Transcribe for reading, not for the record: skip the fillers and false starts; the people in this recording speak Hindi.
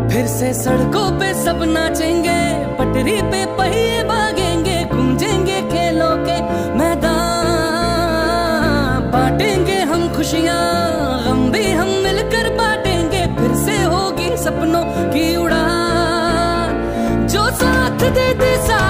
फिर से सड़कों पे सब नाचेंगे, पटरी पे पहिए भागेंगे, गूंजेंगे खेलों के मैदान, बांटेंगे हम खुशियां, गम भी हम मिलकर बांटेंगे, फिर से होगी सपनों की उड़ान। जो साथ दे दे